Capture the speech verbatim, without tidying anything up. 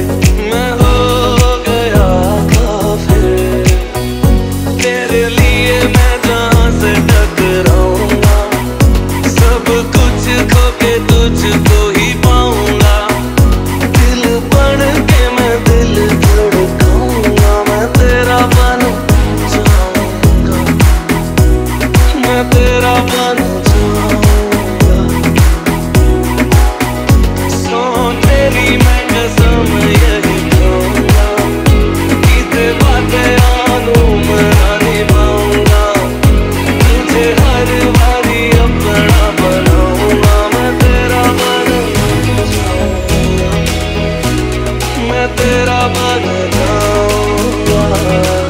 मैं हो गया काफिर, तेरे लिए मैं जहां से टकराऊंगा, सब कुछ खो के तुझको ही पाऊंगा। दिल बन के मैं दिल धड़काऊंगा, मैं तेरा बन जाऊंगा, मैं तेरा बन जाऊंगा। सो तेरी मैं कसम यही खाऊंगा, कीते बातें आनू मना निभाऊंगा, तुझे हर बारी अपना बनाऊंगा, मैं तेरा बन जाऊंगा, मैं तेरा बन जाऊंगा।